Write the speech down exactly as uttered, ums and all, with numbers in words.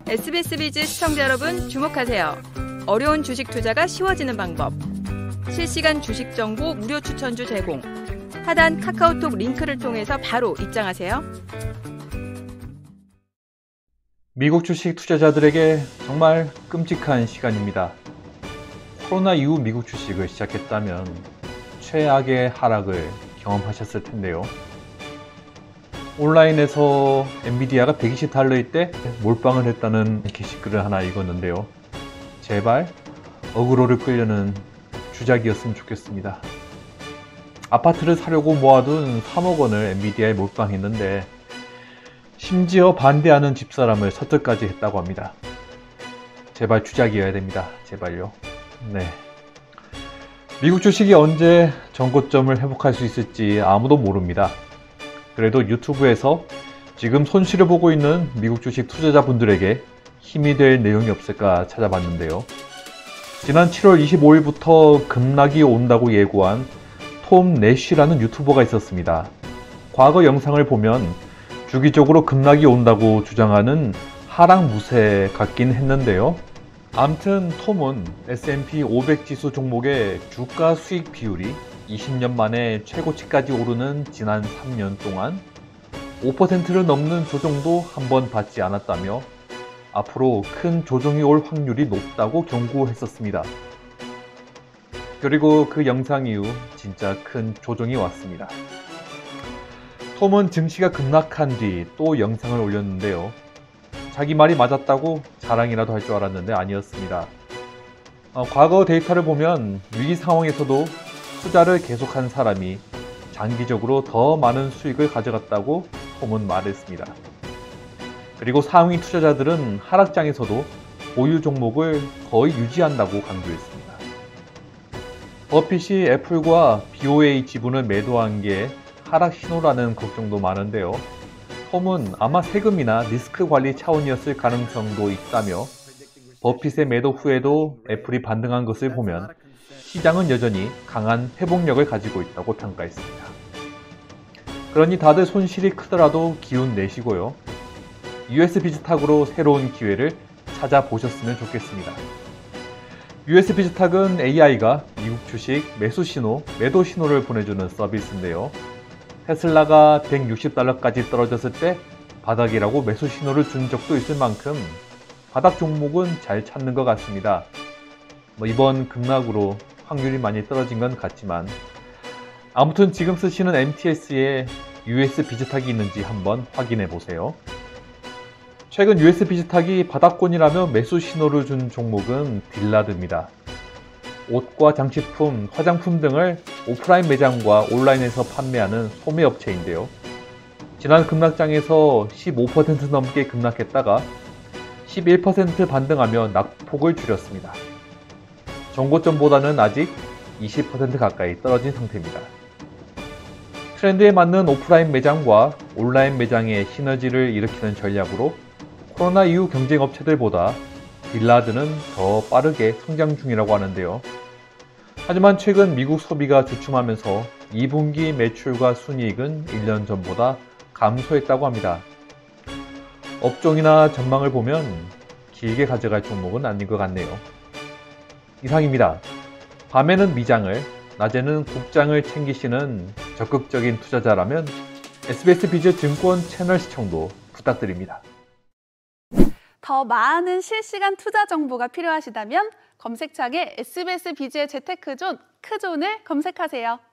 에스비에스 비즈 시청자 여러분 주목하세요. 어려운 주식 투자가 쉬워지는 방법. 실시간 주식 정보 무료 추천주 제공. 하단 카카오톡 링크를 통해서 바로 입장하세요. 미국 주식 투자자들에게 정말 끔찍한 시간입니다. 코로나 이후 미국 주식을 시작했다면 최악의 하락을 경험하셨을 텐데요. 온라인에서 엔비디아가 백이십 달러일 때 몰빵을 했다는 게시글을 하나 읽었는데요. 제발 어그로를 끌려는 주작이었으면 좋겠습니다. 아파트를 사려고 모아둔 삼억 원을 엔비디아에 몰빵했는데 심지어 반대하는 집사람을 서ตื้까지 했다고 합니다. 제발 주작이어야 됩니다. 제발요. 네. 미국 주식이 언제 전고점을 회복할 수 있을지 아무도 모릅니다. 그래도 유튜브에서 지금 손실을 보고 있는 미국 주식 투자자분들에게 힘이 될 내용이 없을까 찾아봤는데요. 지난 칠월 이십오일부터 급락이 온다고 예고한 톰 내쉬라는 유튜버가 있었습니다. 과거 영상을 보면 주기적으로 급락이 온다고 주장하는 하락 무새 같긴 했는데요. 암튼 톰은 에스 앤 피 오백 지수 종목의 주가 수익 비율이 이십 년 만에 최고치까지 오르는 지난 삼 년 동안 오 퍼센트를 넘는 조정도 한 번 받지 않았다며 앞으로 큰 조정이 올 확률이 높다고 경고했었습니다. 그리고 그 영상 이후 진짜 큰 조정이 왔습니다. 톰은 증시가 급락한 뒤 또 영상을 올렸는데요. 자기 말이 맞았다고 자랑이라도 할 줄 알았는데 아니었습니다. 어, 과거 데이터를 보면 위기 상황에서도 투자를 계속한 사람이 장기적으로 더 많은 수익을 가져갔다고 톰은 말했습니다. 그리고 상위 투자자들은 하락장에서도 보유 종목을 거의 유지한다고 강조했습니다. 버핏이 애플과 비 오 에이 지분을 매도한 게 하락 신호라는 걱정도 많은데요. 톰은 아마 세금이나 리스크 관리 차원이었을 가능성도 있다며 버핏의 매도 후에도 애플이 반등한 것을 보면 시장은 여전히 강한 회복력을 가지고 있다고 평가했습니다. 그러니 다들 손실이 크더라도 기운 내시고요. 유 에스 비즈탁으로 새로운 기회를 찾아보셨으면 좋겠습니다. 유 에스 비즈탁은 에이 아이가 미국 주식 매수 신호, 매도 신호를 보내주는 서비스인데요. 테슬라가 백육십 달러까지 떨어졌을 때 바닥이라고 매수 신호를 준 적도 있을 만큼 바닥 종목은 잘 찾는 것 같습니다. 뭐 이번 급락으로 확률이 많이 떨어진 건 같지만 아무튼 지금 쓰시는 엠 티 에스에 유 에스 비즈탁이 있는지 한번 확인해 보세요. 최근 유 에스 비즈탁이 바닥권이라며 매수 신호를 준 종목은 딜라드입니다. 옷과 장식품, 화장품 등을 오프라인 매장과 온라인에서 판매하는 소매업체인데요. 지난 급락장에서 십오 퍼센트 넘게 급락했다가 십일 퍼센트 반등하며 낙폭을 줄였습니다. 전고점보다는 아직 이십 퍼센트 가까이 떨어진 상태입니다. 트렌드에 맞는 오프라인 매장과 온라인 매장의 시너지를 일으키는 전략으로 코로나 이후 경쟁업체들보다 딜라드는 더 빠르게 성장 중이라고 하는데요. 하지만 최근 미국 소비가 주춤하면서 이 분기 매출과 순이익은 일 년 전보다 감소했다고 합니다. 업종이나 전망을 보면 길게 가져갈 종목은 아닌 것 같네요. 이상입니다. 밤에는 미장을, 낮에는 국장을 챙기시는 적극적인 투자자라면 에스비에스 비즈 증권 채널 시청도 부탁드립니다. 더 많은 실시간 투자 정보가 필요하시다면 검색창에 에스비에스 비즈의 재테크존, 크존을 검색하세요.